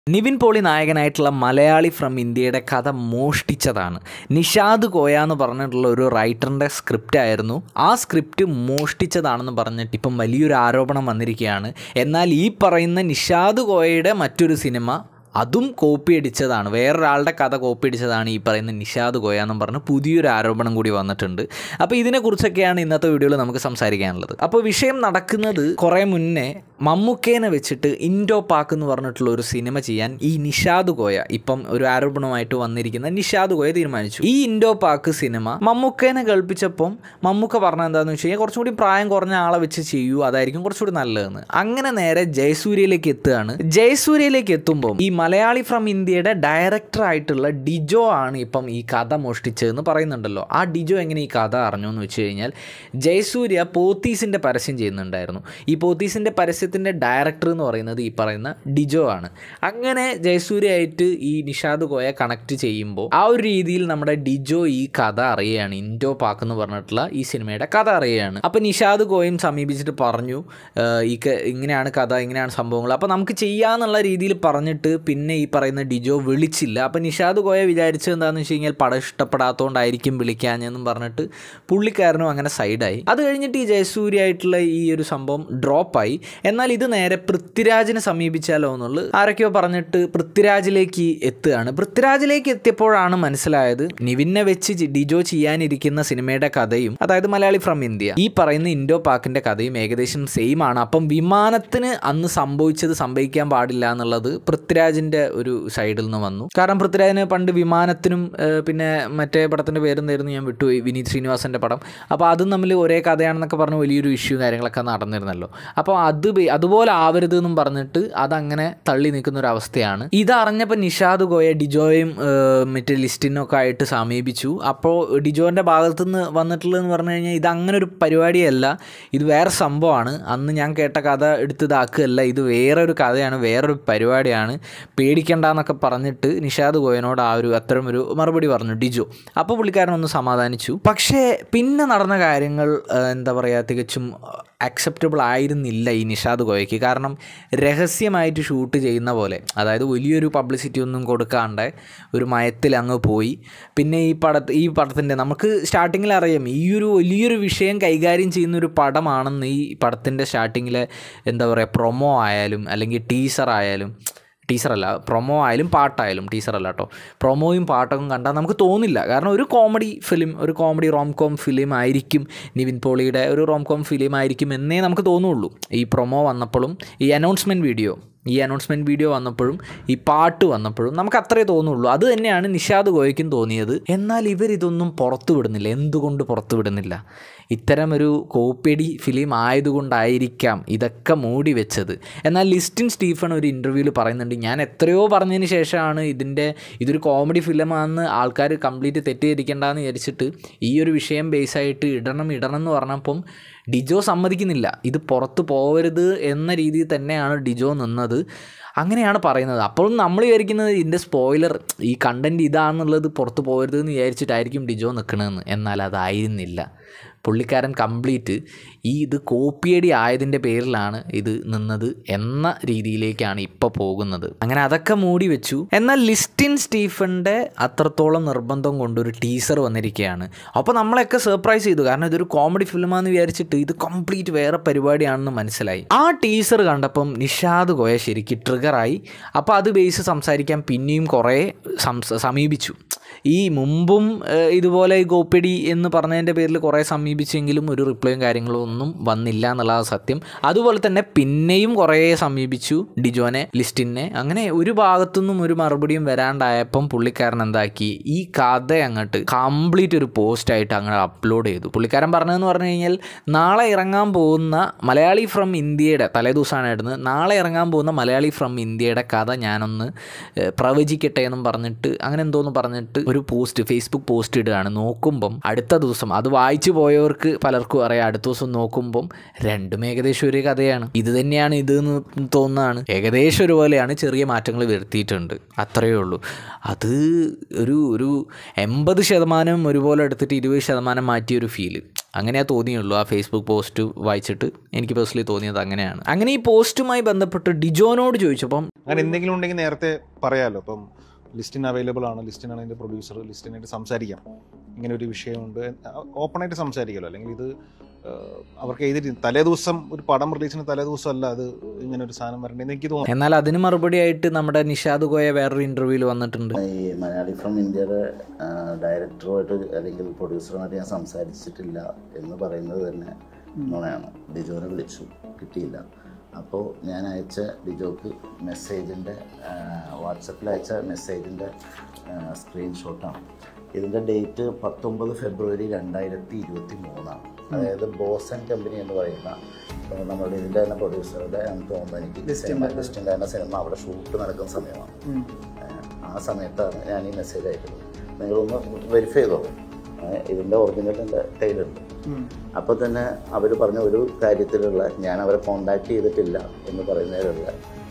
നിവിൻ പോളി നായകനായിട്ടുള്ള മലയാളി ഫ്രം ഇന്ത്യയുടെ കഥ മോഷ്ടിച്ചതാണ്. നിഷാദ് കോയ എന്ന് പറഞ്ഞിട്ടുള്ള ഒരു റൈറ്ററിൻ്റെ സ്ക്രിപ്റ്റ് ആയിരുന്നു. ആ സ്ക്രിപ്റ്റ് മോഷ്ടിച്ചതാണെന്ന് പറഞ്ഞിട്ട് ഇപ്പം വലിയൊരു ആരോപണം വന്നിരിക്കുകയാണ്. എന്നാൽ ഈ പറയുന്ന നിഷാദ് കോയയുടെ മറ്റൊരു സിനിമ അതും കോപ്പി അടിച്ചതാണ്, വേറൊരാളുടെ കഥ കോപ്പി അടിച്ചതാണ് ഈ പറയുന്ന നിഷാദ് കോയ എന്നും പറഞ്ഞ് പുതിയൊരു ആരോപണം കൂടി വന്നിട്ടുണ്ട്. അപ്പോൾ ഇതിനെക്കുറിച്ചൊക്കെയാണ് ഇന്നത്തെ വീഡിയോയിൽ നമുക്ക് സംസാരിക്കാനുള്ളത്. അപ്പോൾ വിഷയം നടക്കുന്നത് കുറേ മുന്നേ മമ്മൂക്കേനെ വെച്ചിട്ട് ഇൻഡോ പാക്ക് എന്ന് പറഞ്ഞിട്ടുള്ള ഒരു സിനിമ ചെയ്യാൻ ഈ നിഷാദ് കോയ, ഇപ്പം ഒരു ആരോപണമായിട്ട് വന്നിരിക്കുന്ന നിഷാദ് കോയ തീരുമാനിച്ചു. ഈ ഇൻഡോ പാക്ക് സിനിമ മമ്മൂക്കേനെ കേൾപ്പിച്ചപ്പം മമ്മൂക്ക പറഞ്ഞത് എന്താണെന്ന് വെച്ച് കഴിഞ്ഞാൽ കുറച്ചും കൂടി പ്രായം കുറഞ്ഞ ആളെ വെച്ച് ചെയ്യൂ, അതായിരിക്കും കുറച്ചുകൂടി നല്ലതെന്ന്. അങ്ങനെ നേരെ ജയസൂര്യയിലേക്ക് എത്തുകയാണ്. ജയസൂര്യയിലേക്ക് എത്തുമ്പം ഈ മലയാളി ഫ്രം ഇന്ത്യയുടെ ഡയറക്ടർ ആയിട്ടുള്ള ഡിജോ ആണ് ഇപ്പം ഈ കഥ മോഷ്ടിച്ചതെന്ന് പറയുന്നുണ്ടല്ലോ. ആ ഡിജോ എങ്ങനെ ഈ കഥ അറിഞ്ഞു എന്ന് വെച്ച് കഴിഞ്ഞാൽ ജയസൂര്യ പോത്തീസിൻ്റെ പരസ്യം ചെയ്യുന്നുണ്ടായിരുന്നു. ഈ പോത്തീസിൻ്റെ പരസ്യത്തിൻ്റെ ഡയറക്ടർ എന്ന് പറയുന്നത് ഈ പറയുന്ന ഡിജോ ആണ്. അങ്ങനെ ജയസൂര്യയായിട്ട് ഈ നിഷാദ് കോയ കണക്ട് ചെയ്യുമ്പോൾ ആ ഒരു രീതിയിൽ നമ്മുടെ ഡിജോ ഈ കഥ അറിയുകയാണ്. ഇൻഡോ പാക്ക് എന്ന് പറഞ്ഞിട്ടുള്ള ഈ സിനിമയുടെ കഥ അറിയുകയാണ്. അപ്പോൾ നിഷാദ് കോയയും സമീപിച്ചിട്ട് പറഞ്ഞു ഇങ്ങനെയാണ് കഥ, ഇങ്ങനെയാണ് സംഭവങ്ങൾ, അപ്പോൾ നമുക്ക് ചെയ്യാന്നുള്ള രീതിയിൽ പറഞ്ഞിട്ട് പിന്നെ ഈ പറയുന്ന ഡിജോ വിളിച്ചില്ല. അപ്പോൾ നിഷാദ് കോയ വിചാരിച്ചത് എന്താണെന്ന് വെച്ച് കഴിഞ്ഞാൽ പടം ഇഷ്ടപ്പെടാത്തതുകൊണ്ടായിരിക്കും വിളിക്കാഞ്ഞെന്നും പറഞ്ഞിട്ട് പുള്ളിക്കാരനും അങ്ങനെ സൈഡായി. അത് കഴിഞ്ഞിട്ട് ഈ ജയസൂര്യ ആയിട്ടുള്ള ഈ ഒരു സംഭവം ഡ്രോപ്പായി. എന്നാൽ ഇത് നേരെ പൃഥ്വിരാജിനെ സമീപിച്ചാലോ എന്നുള്ളത് ആരൊക്കെയോ പറഞ്ഞിട്ട് പൃഥ്വിരാജിലേക്ക് എത്തുകയാണ്. പൃഥ്വിരാജിലേക്ക് എത്തിയപ്പോഴാണ് മനസ്സിലായത് നിവിനെ വെച്ച് ഡിജോ ചെയ്യാനിരിക്കുന്ന സിനിമയുടെ കഥയും, അതായത് മലയാളി ഫ്രം ഇന്ത്യ, ഈ പറയുന്ന ഇൻഡോ പാക്കിൻ്റെ കഥയും ഏകദേശം സെയിം ആണ്. അപ്പം വിമാനത്തിന് അന്ന് സംഭവിക്കാൻ പാടില്ല എന്നുള്ളത് പൃഥ്വിരാജിൻ്റെ ഒരു സൈഡിൽ നിന്ന് വന്നു. കാരണം പൃഥ്വിരാജിന് പണ്ട് വിമാനത്തിനും പിന്നെ മറ്റേ പടത്തിൻ്റെ പേരെന്തായിരുന്നു ഞാൻ വിട്ടുപോയി, വിനീത് ശ്രീനിവാസൻ്റെ പടം, അപ്പോൾ അതും തമ്മിൽ ഒരേ കഥയാണെന്നൊക്കെ പറഞ്ഞ് വലിയൊരു ഇഷ്യൂ കാര്യങ്ങളൊക്കെ നടന്നിരുന്നല്ലോ. അപ്പോൾ അതുപോലെ ആവരുത് എന്നും പറഞ്ഞിട്ട് അതങ്ങനെ തള്ളി നിൽക്കുന്ന ഒരു അവസ്ഥയാണ്. ഇതറിഞ്ഞപ്പോൾ നിഷാദ് കോയ ഡിജോയും മറ്റേ ലിസ്റ്റിനൊക്കെ ആയിട്ട് സമീപിച്ചു. അപ്പോൾ ഡിജോൻ്റെ ഭാഗത്തുനിന്ന് വന്നിട്ടുള്ളതെന്ന് പറഞ്ഞു കഴിഞ്ഞാൽ ഇതങ്ങനെ ഒരു പരിപാടിയല്ല, ഇത് വേറെ സംഭവമാണ്, അന്ന് ഞാൻ കേട്ട കഥ എടുത്ത് ഇതാക്കുകയല്ല, ഇത് വേറൊരു കഥയാണ്, വേറൊരു പരിപാടിയാണ്, പേടിക്കണ്ടെന്നൊക്കെ പറഞ്ഞിട്ട് നിഷാദ് കോയനോട് അത്തരം ഒരു മറുപടി പറഞ്ഞു ഡിജോ. അപ്പോൾ പുള്ളിക്കാരനൊന്ന് സമാധാനിച്ചു. പക്ഷേ പിന്നെ നടന്ന കാര്യങ്ങൾ എന്താ പറയുക, തികച്ചും അക്സെപ്റ്റബിൾ ആയിരുന്നില്ല ഈ നിഷാദ് കോയയ്ക്ക്. കാരണം രഹസ്യമായിട്ട് ഷൂട്ട് ചെയ്യുന്ന പോലെ, അതായത് വലിയൊരു പബ്ലിസിറ്റി ഒന്നും കൊടുക്കാണ്ട് ഒരു മയത്തിൽ അങ്ങ് പോയി. പിന്നെ ഈ പടത്തിൻ്റെ നമുക്ക് സ്റ്റാർട്ടിങ്ങിൽ അറിയാം ഈ ഒരു വലിയൊരു വിഷയം കൈകാര്യം ചെയ്യുന്നൊരു പടമാണെന്ന്. ഈ പടത്തിൻ്റെ സ്റ്റാർട്ടിങ്ങിലെ എന്താ പറയുക, പ്രൊമോ ആയാലും അല്ലെങ്കിൽ പ്രൊമോ ആയാലും പാട്ടായാലും, ടീസറല്ല കേട്ടോ, പ്രൊമോയും പാട്ടൊക്കെ കണ്ടാൽ നമുക്ക് തോന്നില്ല. കാരണം ഒരു കോമഡി റോംകോം ഫിലിം ആയിരിക്കും, നിവിൻ പോളിയുടെ ഒരു റോംകോം ഫിലിം ആയിരിക്കും എന്നേ നമുക്ക് തോന്നുള്ളൂ. ഈ പ്രൊമോ വന്നപ്പോഴും ഈ അനൗൺസ്മെൻറ്റ് വീഡിയോ വന്നപ്പോഴും ഈ പാട്ട് വന്നപ്പോഴും നമുക്ക് അത്രേ തോന്നുള്ളൂ. അത് തന്നെയാണ് നിഷാദ് കോയയ്ക്കും തോന്നിയത്. എന്നാൽ ഇവരിതൊന്നും പുറത്തു വിടുന്നില്ല. എന്തുകൊണ്ട് പുറത്തു വിടുന്നില്ല? ഇത്തരമൊരു കോപ്പിയടി ഫിലിം ആയതുകൊണ്ടായിരിക്കാം ഇതൊക്കെ മൂടി വെച്ചത്. എന്നാൽ ലിസ്റ്റിൻ സ്റ്റീഫൻ ഒരു ഇൻ്റർവ്യൂവിൽ പറയുന്നുണ്ട്, ഞാൻ എത്രയോ പറഞ്ഞതിന് ശേഷമാണ് ഇതൊരു കോമഡി ഫിലിമാണെന്ന് ആൾക്കാർ കംപ്ലീറ്റ് തെറ്റിദ്ധരിക്കേണ്ടെന്ന് വിചാരിച്ചിട്ട് ഈ ഒരു വിഷയം ബേസായിട്ട് ഇടണം എന്ന് പറഞ്ഞപ്പം ഡിജോ സമ്മതിക്കുന്നില്ല. ഇത് പുറത്ത് പോകരുത് എന്ന രീതിയിൽ തന്നെയാണ് ഡിജോ നിന്നത്. അങ്ങനെയാണ് പറയുന്നത്. അപ്പോഴും നമ്മൾ വിചാരിക്കുന്നത് ഇതിൻ്റെ സ്പോയിലർ, ഈ കണ്ടൻറ്റ് ഇതാണെന്നുള്ളത് പുറത്ത് പോകരുതെന്ന് വിചാരിച്ചിട്ടായിരിക്കും ഡിജോ നിൽക്കണമെന്ന്. എന്നാൽ അതായിരുന്നില്ല. പുള്ളിക്കാരൻ കംപ്ലീറ്റ് ഇത് കോപ്പിയടി ആയതിൻ്റെ പേരിലാണ് ഇത് നിന്നത് എന്ന രീതിയിലേക്കാണ് ഇപ്പോൾ പോകുന്നത്. അങ്ങനെ അതൊക്കെ മൂടി വെച്ചു. എന്നാൽ ലിസ്റ്റിൻ സ്റ്റീഫൻ്റെ അത്രത്തോളം നിർബന്ധം കൊണ്ടൊരു ടീസർ വന്നിരിക്കുകയാണ്. അപ്പോൾ നമ്മളെയൊക്കെ സർപ്രൈസ് ചെയ്തു. കാരണം ഇതൊരു കോമഡി ഫിലിമാണെന്ന് വിചാരിച്ചിട്ട് ഇത് കംപ്ലീറ്റ് വേറെ പരിപാടിയാണെന്ന് മനസ്സിലായി. ആ ടീസർ കണ്ടപ്പം നിഷാദ് കോയ ശരിക്കും ട്രിഗറായി. അപ്പോൾ അത് ബേസ് സംസാരിക്കാൻ പിന്നെയും കുറേ സമീപിച്ചു. ഈ മുമ്പും ഇതുപോലെ കോപ്പിയടി എന്ന് പറഞ്ഞതിൻ്റെ പേരിൽ കുറേ സമീപിച്ചെങ്കിലും ഒരു റിപ്ലൈയും കാര്യങ്ങളും ഒന്നും വന്നില്ല എന്നുള്ളതാണ് സത്യം. അതുപോലെ തന്നെ പിന്നെയും കുറേ സമീപിച്ചു ഡിജോനെ, ലിസ്റ്റിനെ. അങ്ങനെ ഒരു ഭാഗത്തുനിന്നും ഒരു മറുപടിയും വരാണ്ടായപ്പം പുള്ളിക്കാരൻ എന്താക്കി, ഈ കഥ അങ്ങോട്ട് കംപ്ലീറ്റ് ഒരു പോസ്റ്റായിട്ട് അങ്ങനെ അപ്ലോഡ് ചെയ്തു. പുള്ളിക്കാരൻ പറഞ്ഞതെന്ന് പറഞ്ഞു കഴിഞ്ഞാൽ നാളെ ഇറങ്ങാൻ പോകുന്ന മലയാളി ഫ്രം ഇന്ത്യയുടെ തലേദിവസമായിരുന്നു, നാളെ ഇറങ്ങാൻ പോകുന്ന മലയാളി ഫ്രം ഇന്ത്യയുടെ കഥ ഞാനൊന്ന് പ്രവചിക്കട്ടെ എന്നും പറഞ്ഞിട്ട് അങ്ങനെ എന്തോന്ന് പറഞ്ഞിട്ട് ഒരു ഫേസ്ബുക്ക് പോസ്റ്റ് ഇടുകയാണ്. നോക്കുമ്പം അടുത്ത ദിവസം അത് വായിച്ചു പോയവർക്ക് പലർക്കും അറിയാം, അടുത്ത ദിവസം നോക്കുമ്പം രണ്ടും ഏകദേശം ഒരു കഥയാണ്. ഇത് തന്നെയാണ് ഇതെന്ന് തോന്നുന്നതാണ്. ഏകദേശം ഒരുപോലെയാണ്, ചെറിയ മാറ്റങ്ങൾ വരുത്തിയിട്ടുണ്ട്, അത്രയേ ഉള്ളൂ. അത് ഒരു 80% ഒരുപോലെ എടുത്തിട്ട് 20% മാറ്റിയൊരു ഫീല്. അങ്ങനെയാ തോന്നിയുള്ളൂ. ആ ഫേസ്ബുക്ക് പോസ്റ്റ് വായിച്ചിട്ട് എനിക്ക് പേഴ്സണലി തോന്നിയത് അങ്ങനെയാണ്. അങ്ങനെ ഈ പോസ്റ്റുമായി ബന്ധപ്പെട്ട് ഡിജോനോട് ചോദിച്ചപ്പം അങ്ങനെ എന്തെങ്കിലും ഉണ്ടെങ്കിൽ നേരത്തെ പറയാമല്ലോ. ഇപ്പം ലിസ്റ്റിന് അവൈലബിൾ ആണ്, ലിസ്റ്റിനാണ് അതിൻ്റെ പ്രൊഡ്യൂസർ, ലിസ്റ്റിനായിട്ട് സംസാരിക്കാം, ഇങ്ങനെ ഒരു വിഷയമുണ്ട്, ഓപ്പണായിട്ട് സംസാരിക്കുമല്ലോ. അല്ലെങ്കിൽ ഇത് അവർക്ക് എഴുതിയിട്ട് തലേ ദിവസം ഒരു പടം റിലീസിന് തലേ ദിവസം അല്ല അത് ഇങ്ങനെ ഒരു സാധനം വരേണ്ടതെന്ന് എനിക്ക് തോന്നുന്നു. എന്നാൽ അതിന് മറുപടി ആയിട്ട് നമ്മുടെ നിഷാദ് കോയ വേറൊരു ഇന്റർവ്യൂവിൽ വന്നിട്ടുണ്ട്. ഈ മലയാളി ഫ്രം ഇന്ത്യയുടെ ഡയറക്ടറുമായിട്ട് അല്ലെങ്കിൽ പ്രൊഡ്യൂസറുമായിട്ട് ഞാൻ സംസാരിച്ചിട്ടില്ല എന്ന് പറയുന്നത് തന്നെ നുണയാണ്. ഡിജോനെ വിളിച്ചു, കിട്ടിയില്ല. അപ്പോൾ ഞാൻ അയച്ച ഡിജോക്ക് മെസ്സേജിൻ്റെ വാട്സപ്പിൽ അയച്ച മെസ്സേജിൻ്റെ സ്ക്രീൻഷോട്ടാണ്. ഇതിൻ്റെ ഡേറ്റ് 19 ഫെബ്രുവരി 2023. അതായത് ബോസ് ആൻഡ് കമ്പനി എന്ന് പറയുന്ന നമ്മുടെ ഇതിൻ്റെ തന്നെ പ്രൊഡ്യൂസറുടെ എനിക്ക് തോന്നുന്നു എനിക്ക് ലിസ്റ്റിൻ്റെ തന്നെ സിനിമ അവിടെ ഷൂട്ട് നടക്കുന്ന സമയമാണ്. ആ സമയത്താണ് ഞാൻ ഈ മെസ്സേജ് അയക്കുന്നത്. നിങ്ങളൊന്ന് വെരിഫൈ ചെയ്തോളൂ, ഇതിൻ്റെ ഒറിജിനലിൻ്റെ കയ്യിലുണ്ട്. അപ്പോൾ തന്നെ അവർ പറഞ്ഞ ഒരു കാര്യത്തിലുള്ള ഞാൻ അവരെ കോണ്ടാക്ട് ചെയ്തിട്ടില്ല എന്ന് പറയുന്നതിലുള്ള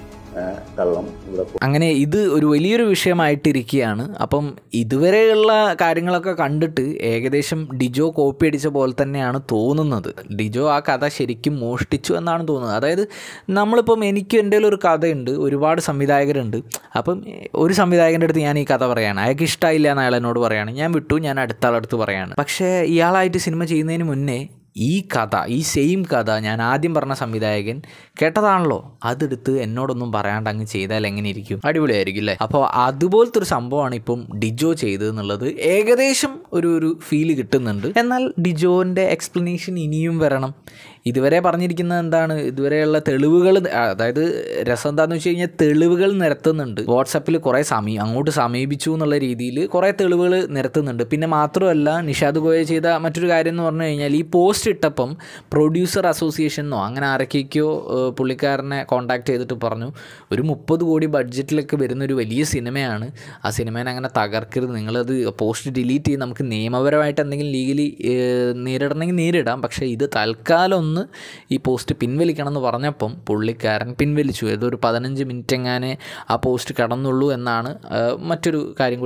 കള്ളം ഇവിടെ. അങ്ങനെ ഇത് ഒരു വലിയൊരു വിഷയമായിട്ടിരിക്കുകയാണ്. അപ്പം ഇതുവരെയുള്ള കാര്യങ്ങളൊക്കെ കണ്ടിട്ട് ഏകദേശം ഡിജോ കോപ്പി അടിച്ച പോലെ തന്നെയാണ് തോന്നുന്നത്. ഡിജോ ആ കഥ ശരിക്കും മോഷ്ടിച്ചു എന്നാണ് തോന്നുന്നത്. അതായത് നമ്മളിപ്പം എനിക്ക് എൻ്റെ ഒരു കഥയുണ്ട്, ഒരുപാട് സംവിധായകരുണ്ട്. അപ്പം ഒരു സംവിധായകൻ്റെ അടുത്ത് ഞാൻ ഈ കഥ പറയുകയാണ്, അയാൾക്ക് ഇഷ്ടമായില്ല എന്ന് അയാൾ എന്നോട് പറയുകയാണ്, ഞാൻ വിട്ടു, ഞാൻ അടുത്ത ആളടുത്ത് പറയുകയാണ്. പക്ഷേ ഇയാളായിട്ട് സിനിമ ചെയ്യുന്നതിന് മുന്നേ ഈ കഥ, ഈ സെയിം കഥ ഞാൻ ആദ്യം പറഞ്ഞ സംവിധായകൻ കേട്ടതാണല്ലോ, അതെടുത്ത് എന്നോടൊന്നും പറയാണ്ട് അങ്ങ് ചെയ്താൽ എങ്ങനെ ഇരിക്കും? അടിപൊളിയായിരിക്കും അല്ലേ? അപ്പോൾ അതുപോലത്തെ ഒരു സംഭവമാണ് ഇപ്പം ഡിജോ ചെയ്തതെന്നുള്ളത് ഏകദേശം ഒരു ഫീല് കിട്ടുന്നുണ്ട്. എന്നാൽ ഡിജോൻ്റെ എക്സ്പ്ലനേഷൻ ഇനിയും വരണം. ഇതുവരെ പറഞ്ഞിരിക്കുന്നത് എന്താണ്? ഇതുവരെയുള്ള തെളിവുകൾ, അതായത് രസം എന്താണെന്ന് വെച്ച് കഴിഞ്ഞാൽ തെളിവുകൾ നിരത്തുന്നുണ്ട്. വാട്സപ്പിൽ കുറേ അങ്ങോട്ട് സമീപിച്ചു എന്നുള്ള രീതിയിൽ കുറേ തെളിവുകൾ നിരത്തുന്നുണ്ട്. പിന്നെ മാത്രമല്ല നിഷാദ് കോയ ചെയ്ത മറ്റൊരു കാര്യം എന്ന് പറഞ്ഞു കഴിഞ്ഞാൽ ഈ പോസ്റ്റ് ഇട്ടപ്പം പ്രൊഡ്യൂസർ അസോസിയേഷനോ അങ്ങനെ ആരൊക്കെയോ പുള്ളിക്കാരനെ കോൺടാക്ട് ചെയ്തിട്ട് പറഞ്ഞു, ഒരു 30 കോടി ബഡ്ജറ്റിലൊക്കെ വരുന്നൊരു വലിയ സിനിമയാണ്, ആ സിനിമേനെ അങ്ങനെ തകർക്കരുത്, നിങ്ങളത് പോസ്റ്റ് ഡിലീറ്റ് ചെയ്ത് നമുക്ക് നിയമപരമായിട്ട് എന്തെങ്കിലും ലീഗലി നേരിടണമെങ്കിൽ നേരിടാം, പക്ഷേ ഇത് തൽക്കാലം ഒന്ന് ഈ പോസ്റ്റ് പിൻവലിക്കണം എന്ന് പറഞ്ഞപ്പം പുള്ളിക്കാരൻ പിൻവലിച്ചു. ഏതൊരു 15 മിനിറ്റ് എങ്ങാനെ ആ പോസ്റ്റ് കടന്നുള്ളൂ എന്നാണ് മറ്റൊരു കാര്യം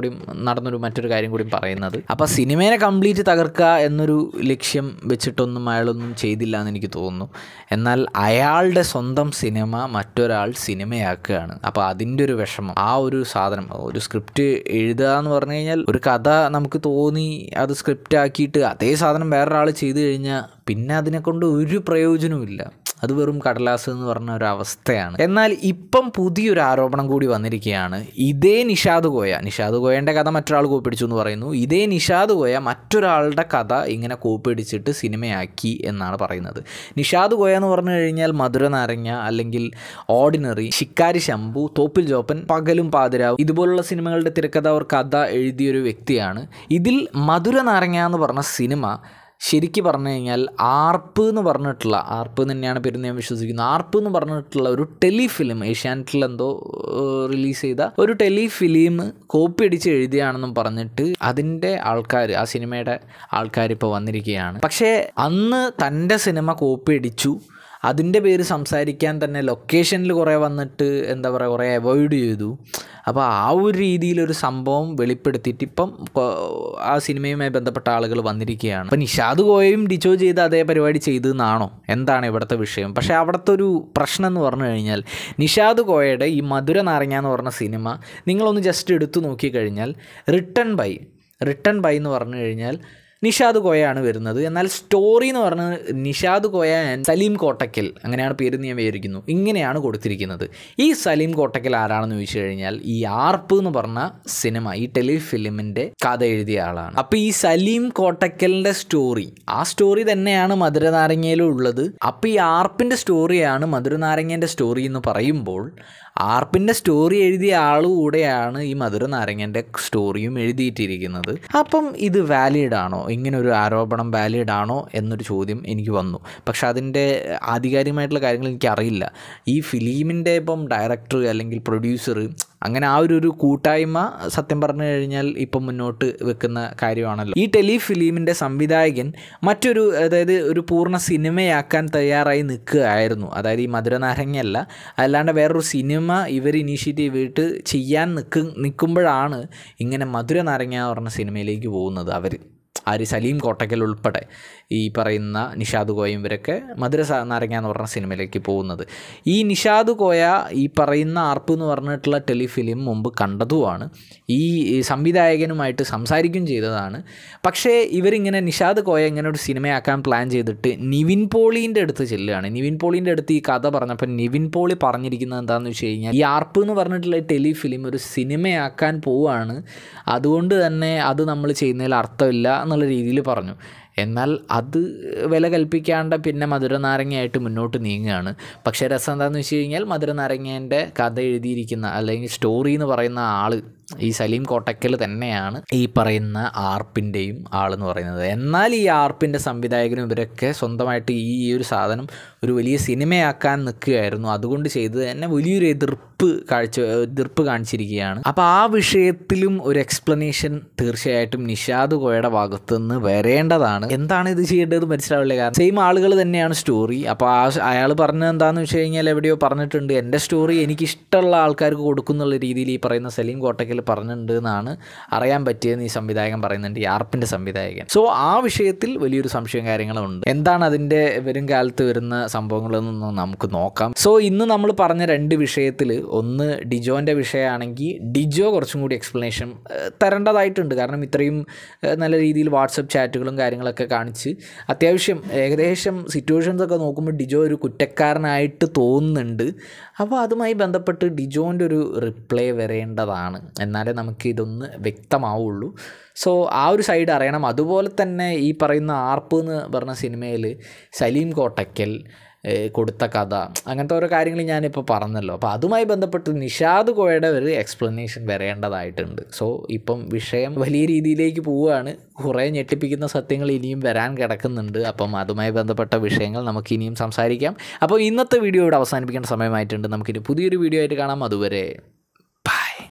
കൂടി പറയുന്നത്. അപ്പോൾ സിനിമേനെ കംപ്ലീറ്റ് തകർക്കുക എന്നൊരു ലക്ഷ്യം വെച്ചിട്ടൊന്നും അയാളൊന്നും ചെയ്തില്ല എന്ന് എനിക്ക് തോന്നുന്നു. എന്നാൽ അയാളുടെ സ്വന്തം സിനിമ മറ്റൊരാൾ സിനിമയാക്കുകയാണ്. അപ്പോൾ അതിൻ്റെ ഒരു വിഷമം, ആ ഒരു സാധനം, ഒരു സ്ക്രിപ്റ്റ് എഴുതുക എന്ന് പറഞ്ഞു കഴിഞ്ഞാൽ ഒരു കഥ നമുക്ക് തോന്നി അത് സ്ക്രിപ്റ്റ് ആക്കിയിട്ട് അതേ സാധനം വേറൊരാൾ ചെയ്തു കഴിഞ്ഞാൽ പിന്നെ അതിനെക്കൊണ്ട് ഒരു പ്രയോജനവുമില്ല. അത് വെറും കടലാസ് എന്ന് പറഞ്ഞ ഒരു അവസ്ഥയാണ്. എന്നാൽ ഇപ്പം പുതിയൊരു ആരോപണം കൂടി വന്നിരിക്കുകയാണ്. ഇതേ നിഷാദ് കോയൻ്റെ കഥ മറ്റൊരാൾ കോപ്പിടിച്ചു എന്ന് പറയുന്നു. ഇതേ നിഷാദ് കോയ മറ്റൊരാളുടെ കഥ ഇങ്ങനെ കോപ്പിടിച്ചിട്ട് സിനിമയാക്കി എന്നാണ് പറയുന്നത്. നിഷാദ് കോയ എന്ന് പറഞ്ഞു കഴിഞ്ഞാൽ മധുര നാരങ്ങ, അല്ലെങ്കിൽ ഓർഡിനറി, ശിക്കാരി ശംഭു, തോപ്പിൽ ജോപ്പൻ, പകലും പാതിരാവും ഇതുപോലുള്ള സിനിമകളുടെ തിരക്കഥ കഥ എഴുതിയൊരു വ്യക്തിയാണ്. ഇതിൽ മധുര നാരങ്ങ എന്ന് പറഞ്ഞ സിനിമ ശരിക്ക് പറഞ്ഞു കഴിഞ്ഞാൽ ആർപ്പ് എന്ന് തന്നെയാണ് പേരെന്ന് ഞാൻ വിശ്വസിക്കുന്നത്. ആർപ്പ് എന്ന് പറഞ്ഞിട്ടുള്ള ഒരു ടെലിഫിലിം, ഏഷ്യാനെറ്റിൽ എന്തോ റിലീസ് ചെയ്ത ഒരു ടെലിഫിലിം കോപ്പി അടിച്ച് എഴുതിയാണെന്നും പറഞ്ഞിട്ട് അതിൻ്റെ ആൾക്കാർ, ആ സിനിമയുടെ ആൾക്കാർ ഇപ്പോൾ വന്നിരിക്കുകയാണ്. പക്ഷേ അന്ന് തൻ്റെ സിനിമ കോപ്പി അടിച്ചു, അതിൻ്റെ പേര് സംസാരിക്കാൻ തന്നെ ലൊക്കേഷനിൽ കുറേ വന്നിട്ട് എന്താ പറയുക, കുറേ അവോയ്ഡ് ചെയ്തു. അപ്പോൾ ആ ഒരു രീതിയിലൊരു സംഭവം വെളിപ്പെടുത്തിയിട്ട് ഇപ്പം ആ സിനിമയുമായി ബന്ധപ്പെട്ട ആളുകൾ വന്നിരിക്കുകയാണ്. അപ്പം നിഷാദ് കോയയും ഡിജോ ചെയ്ത് അതേ പരിപാടി ചെയ്തതെന്നാണോ? എന്താണ് ഇവിടുത്തെ വിഷയം? പക്ഷേ അവിടുത്തെ ഒരു പ്രശ്നം എന്ന് പറഞ്ഞു കഴിഞ്ഞാൽ നിഷാദ് കോയയുടെ ഈ മധുര നാരങ്ങ എന്ന് പറഞ്ഞ സിനിമ നിങ്ങളൊന്ന് ജസ്റ്റ് എടുത്തു നോക്കിക്കഴിഞ്ഞാൽ റിട്ടൺ ബൈ എന്ന് പറഞ്ഞു കഴിഞ്ഞാൽ നിഷാദ് കോയയാണ് വരുന്നത്. എന്നാൽ സ്റ്റോറി എന്ന് പറഞ്ഞത് നിഷാദ് കോയ ആൻഡ് സലീം കോട്ടക്കൽ, അങ്ങനെയാണ് പേരെന്ന് ഞാൻ വിചാരിക്കുന്നു, ഇങ്ങനെയാണ് കൊടുത്തിരിക്കുന്നത്. ഈ സലീം കോട്ടക്കൽ ആരാണെന്ന് ചോദിച്ചു കഴിഞ്ഞാൽ ഈ ആർപ്പ് എന്ന് പറഞ്ഞ സിനിമ, ഈ ടെലിഫിലിമിൻ്റെ കഥ എഴുതിയ ആളാണ്. അപ്പോൾ ഈ സലീം കോട്ടക്കലിൻ്റെ സ്റ്റോറി, ആ സ്റ്റോറി തന്നെയാണ് മധുര നാരങ്ങയിലും ഉള്ളത്. അപ്പോൾ ഈ ആർപ്പിൻ്റെ സ്റ്റോറിയാണ് മധുര നാരങ്ങേൻ്റെ സ്റ്റോറി എന്ന് പറയുമ്പോൾ ആർപ്പിൻ്റെ സ്റ്റോറി എഴുതിയ ആളുകൂടെയാണ് ഈ മധുര നാരങ്ങൻ്റെ സ്റ്റോറിയും എഴുതിയിട്ടിരിക്കുന്നത്. അപ്പം ഇത് വാലിഡ് ആണോ? ഇങ്ങനൊരു ആരോപണം വാലിഡ് ആണോ എന്നൊരു ചോദ്യം എനിക്ക് വന്നു. പക്ഷെ അതിൻ്റെ ആധികാരികമായിട്ടുള്ള കാര്യങ്ങൾ എനിക്കറിയില്ല. ഈ ഫിലിമിൻ്റെ ഇപ്പം ഡയറക്ടർ അല്ലെങ്കിൽ പ്രൊഡ്യൂസർ അങ്ങനെ ആ ഒരു കൂട്ടായ്മ സത്യം പറഞ്ഞു കഴിഞ്ഞാൽ ഇപ്പം മുന്നോട്ട് വെക്കുന്ന കാര്യമാണല്ലോ. ഈ ടെലിഫിലിമിൻ്റെ സംവിധായകൻ അതായത് ഒരു പൂർണ്ണ സിനിമയാക്കാൻ തയ്യാറായി നിൽക്കുകയായിരുന്നു. അതായത് ഈ മധുര നാരങ്ങയല്ല, അല്ലാണ്ട് വേറൊരു സിനിമ ഇവർ ഇനീഷ്യേറ്റീവ് ചെയ്തിട്ട് ചെയ്യാൻ നിൽക്കുമ്പോഴാണ് ഇങ്ങനെ മധുര നാരങ്ങ പറഞ്ഞ സിനിമയിലേക്ക് പോകുന്നത് അവർ. ആര് സലീം കോട്ടക്കൽ ഉൾപ്പെടെ ഈ പറയുന്ന നിഷാദ് കോയയും ഇവരൊക്കെ മധുര നാരങ്ങ എന്ന് പറഞ്ഞ സിനിമയിലേക്ക് പോകുന്നത്. ഈ നിഷാദ് കോയ ഈ പറയുന്ന ആർപ്പ് എന്ന് പറഞ്ഞിട്ടുള്ള ടെലിഫിലിം മുമ്പ് കണ്ടതുമാണ്, ഈ സംവിധായകനുമായിട്ട് സംസാരിക്കുകയും ചെയ്തതാണ്. പക്ഷേ ഇവരിങ്ങനെ നിഷാദ് കോയ ഇങ്ങനെ ഒരു സിനിമയാക്കാൻ പ്ലാൻ ചെയ്തിട്ട് നിവിൻ പോളീൻ്റെ അടുത്ത് ചെല്ലുകയാണ്. നിവിൻ പോളീൻ്റെ അടുത്ത് ഈ കഥ പറഞ്ഞപ്പോൾ നിവിൻ പോളി പറഞ്ഞിരിക്കുന്നത് എന്താണെന്ന് വെച്ച് കഴിഞ്ഞാൽ, ഈ ആർപ്പ് എന്ന് പറഞ്ഞിട്ടുള്ള ടെലിഫിലിം ഒരു സിനിമയാക്കാൻ പോവുകയാണ്, അതുകൊണ്ട് തന്നെ അത് നമ്മൾ ചെയ്യുന്നതിൽ അർത്ഥമില്ല എന്നുള്ള രീതിയിൽ പറഞ്ഞു. എന്നാൽ അത് വില കൽപ്പിക്കാണ്ട് പിന്നെ മധുര നാരങ്ങയായിട്ട് മുന്നോട്ട് നീങ്ങുകയാണ്. പക്ഷേ രസം എന്താണെന്ന് വെച്ച് കഴിഞ്ഞാൽ, മധുര നാരങ്ങേൻ്റെ കഥ എഴുതിയിരിക്കുന്ന അല്ലെങ്കിൽ സ്റ്റോറി എന്ന് പറയുന്ന ആൾ ഈ സലീം കോട്ടക്കൽ തന്നെയാണ് ഈ പറയുന്ന ആർപ്പിൻ്റെയും ആളെന്ന് പറയുന്നത്. എന്നാൽ ഈ ആർപ്പിൻ്റെ സംവിധായകനും ഇവരൊക്കെ സ്വന്തമായിട്ട് ഈ ഒരു സാധനം ഒരു വലിയ സിനിമയാക്കാൻ നിൽക്കുകയായിരുന്നു. അതുകൊണ്ട് ചെയ്തത് തന്നെ വലിയൊരു എതിർപ്പ് കാണിച്ചിരിക്കുകയാണ്. അപ്പോൾ ആ വിഷയത്തിലും ഒരു എക്സ്പ്ലനേഷൻ തീർച്ചയായിട്ടും നിഷാദ് കോയയുടെ ഭാഗത്തുനിന്ന് വരേണ്ടതാണ്. എന്താണ് ഇത് ചെയ്യേണ്ടത് മനസ്സിലാവില്ല. കാരണം സെയിം ആളുകൾ തന്നെയാണ് സ്റ്റോറി. അപ്പോൾ അയാൾ പറഞ്ഞത് എന്താണെന്ന് വെച്ച് കഴിഞ്ഞാൽ, എവിടെയോ പറഞ്ഞിട്ടുണ്ട് എൻ്റെ സ്റ്റോറി എനിക്കിഷ്ടമുള്ള ആൾക്കാർക്ക് കൊടുക്കുന്നുള്ള രീതിയിൽ ഈ പറയുന്ന സലീം കോട്ടക്കൽ പറഞ്ഞിട്ടുണ്ട് എന്നാണ് അറിയാൻ പറ്റിയതെന്ന് ഈ സംവിധായകൻ പറയുന്നുണ്ട്, ഈ ആർപ്പിൻ്റെ സംവിധായകൻ. സോ ആ വിഷയത്തിൽ വലിയൊരു സംശയം കാര്യങ്ങളുണ്ട്. എന്താണ് അതിൻ്റെ വരും കാലത്ത് വരുന്ന സംഭവങ്ങളെന്ന് നമുക്ക് നോക്കാം. സോ ഇന്ന് നമ്മൾ പറഞ്ഞ 2 വിഷയത്തിൽ, ഒന്ന് ഡിജോൻ്റെ വിഷയമാണെങ്കിൽ ഡിജോ കുറച്ചും കൂടി എക്സ്പ്ലനേഷൻ തരേണ്ടതായിട്ടുണ്ട്. കാരണം ഇത്രയും നല്ല രീതിയിൽ വാട്സപ്പ് ചാറ്റുകളും കാര്യങ്ങളൊക്കെ കാണിച്ച് അത്യാവശ്യം ഏകദേശം സിറ്റുവേഷൻസൊക്കെ നോക്കുമ്പോൾ ഡിജോ ഒരു കുറ്റക്കാരനായിട്ട് തോന്നുന്നുണ്ട്. അപ്പോൾ അതുമായി ബന്ധപ്പെട്ട് ഡിജോൻ്റെ ഒരു റിപ്ലൈ വരേണ്ടതാണ്, എന്നാലേ നമുക്ക് ഇതൊന്ന് വ്യക്തമാവുള്ളൂ. സോ ആ ഒരു സൈഡ് അറിയണം. അതുപോലെ തന്നെ ഈ പറയുന്ന ആർപ്പ് എന്ന് പറഞ്ഞ സിനിമയിൽ സലീം കോട്ടക്കൽ കൊടുത്ത കഥ, അങ്ങനത്തെ ഓരോ കാര്യങ്ങൾ ഞാനിപ്പോൾ പറഞ്ഞല്ലോ. അപ്പോൾ അതുമായി ബന്ധപ്പെട്ട് നിഷാദ് കോയയുടെ ഒരു എക്സ്പ്ലനേഷൻ വരേണ്ടതായിട്ടുണ്ട്. സോ ഇപ്പം വിഷയം വലിയ രീതിയിലേക്ക് പോവുകയാണ്. കുറേ ഞെട്ടിപ്പിക്കുന്ന സത്യങ്ങൾ ഇനിയും വരാൻ കിടക്കുന്നുണ്ട്. അപ്പം അതുമായി ബന്ധപ്പെട്ട വിഷയങ്ങൾ നമുക്ക് ഇനിയും സംസാരിക്കാം. അപ്പോൾ ഇന്നത്തെ വീഡിയോ ഇവിടെ അവസാനിപ്പിക്കേണ്ട സമയമായിട്ടുണ്ട്. നമുക്കിനി പുതിയൊരു വീഡിയോ ആയിട്ട് കാണാം. അതുവരെ